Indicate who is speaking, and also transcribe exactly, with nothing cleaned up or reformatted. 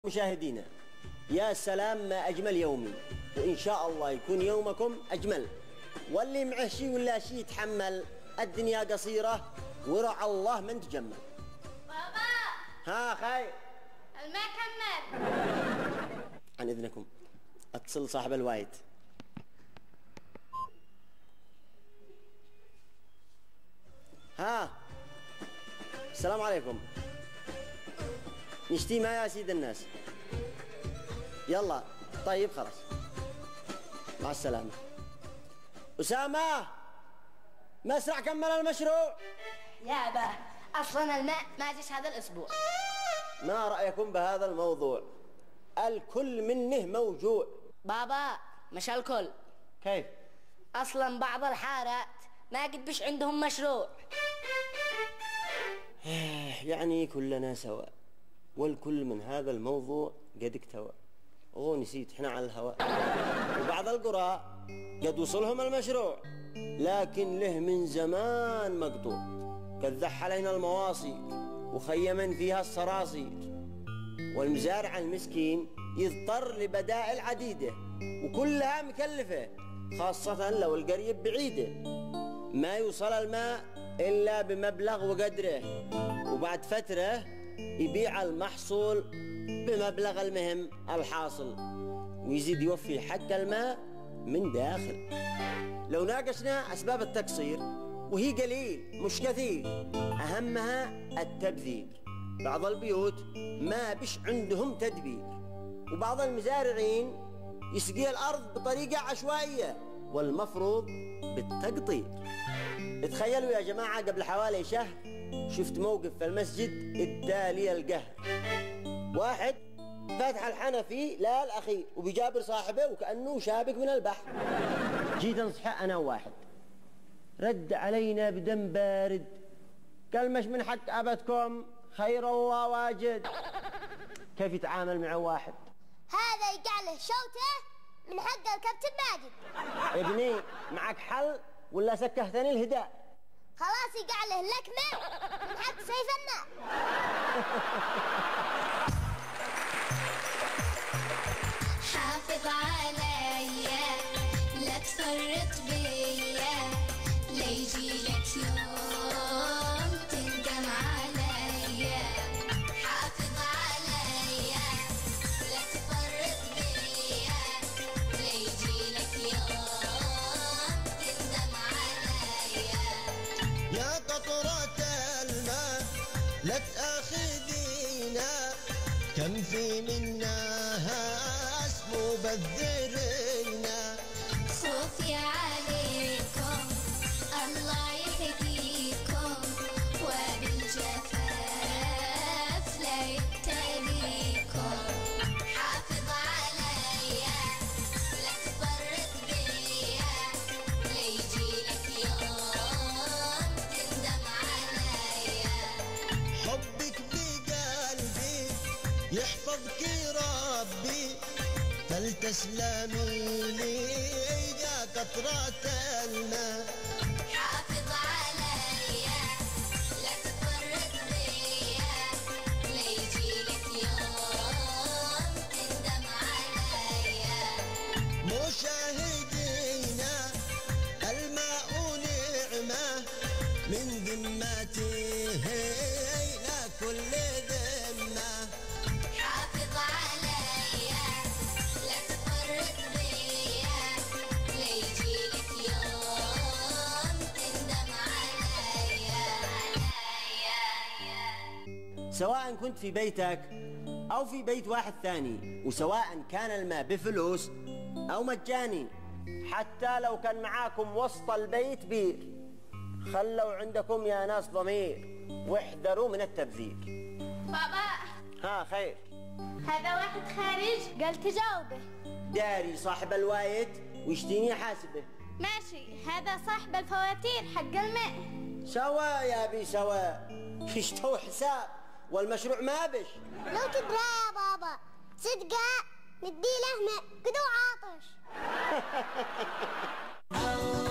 Speaker 1: مشاهدينا، يا سلام ما أجمل يومي، وإن شاء الله يكون يومكم أجمل. واللي معه شي ولا شي يتحمل، الدنيا قصيرة ورع الله من تجمل.
Speaker 2: بابا
Speaker 1: ها خير،
Speaker 2: الماء كمل.
Speaker 1: عن إذنكم اتصل صاحب الوايد. ها السلام عليكم، نشتي ما يا سيد الناس. يلا طيب خلاص، مع السلامة. أسامة مسرع كمل المشروع.
Speaker 2: يابا أصلا الماء ما جيش هذا الأسبوع.
Speaker 1: ما رأيكم بهذا الموضوع؟ الكل منه موجوع.
Speaker 2: بابا مش الكل.
Speaker 1: كيف؟
Speaker 2: أصلا بعض الحارات ما قد بش عندهم مشروع.
Speaker 1: يعني كلنا سواء، والكل من هذا الموضوع قد اكتوى. اوه نسيت، احنا على الهواء. وبعض القرى قد وصلهم المشروع، لكن له من زمان مقطوع. قد ذح علينا المواصي وخيما فيها الصراصير، والمزارع المسكين يضطر لبدائل عديدة وكلها مكلفة، خاصة لو القريب بعيدة. ما يوصل الماء إلا بمبلغ وقدره، وبعد فترة يبيع المحصول بمبلغ المهم الحاصل، ويزيد يوفي حق الماء من داخل. لو ناقشنا أسباب التقصير، وهي قليل مش كثير، أهمها التبذير. بعض البيوت ما بش عندهم تدبير، وبعض المزارعين يسقي الأرض بطريقة عشوائية، والمفروض بالتقطير. تخيلوا يا جماعة، قبل حوالي شهر شفت موقف في المسجد التالي القهر. واحد فاتح الحنفي لا الأخير وبيجابر صاحبه وكأنه شابك من البحر. جيت انصحه أنا واحد، رد علينا بدم بارد، قال مش من حق أبدكم، خير الله واجد. كيف يتعامل مع واحد
Speaker 3: هذا يقع له شوته من حق الكابتن ماجد؟
Speaker 1: يا ابني معك حل ولا سكهتني الهداء؟
Speaker 3: خلاص يقع له لكمة من حق سيف النار.
Speaker 4: حافظ عليا لا تفرط بيا، لا يجيلك يوم تندم عليا. حافظ عليا لا تفرط بيا، لا يجيلك يوم تندم عليا.
Speaker 5: يا قطرة الماء لا تأخذينا، كم في منا مبذرينا.
Speaker 4: خوفي عليكم الله يهديكم، وبالجفاف لا يبتليكم. حافظ عليا لا تفرط بيا، لا يجيلك يوم تندم عليا.
Speaker 5: حبك بقلبي يحفظك ربي، فلتسلمي لي يا قطرة الماء.
Speaker 4: حافظ عليا لا تفرط بيا، لا يجيلك يوم تندم عليا.
Speaker 5: مشاهدينا الماء نعمة من ذمته لا كل ذمة.
Speaker 4: حافظ عليا لا تفرط بيا، لا يجيلك يوم تندم عليا.
Speaker 1: سواء كنت في بيتك أو في بيت واحد ثاني، وسواء كان الماء بفلوس أو مجاني، حتى لو كان معاكم وسط البيت بير، خلوا عندكم يا ناس ضمير، واحذروا من التبذير.
Speaker 2: بابا
Speaker 1: ها خير،
Speaker 2: هذا واحد خارج قال تجاوبه.
Speaker 1: داري صاحب الوايد ويشتيني حاسبه.
Speaker 2: ماشي، هذا صاحب الفواتير حق الماء.
Speaker 1: سوا يا بي سوا، يشتوا حساب والمشروع ما بش.
Speaker 3: لو تدرى يا بابا صدقة ندي له ماء كدو عاطش.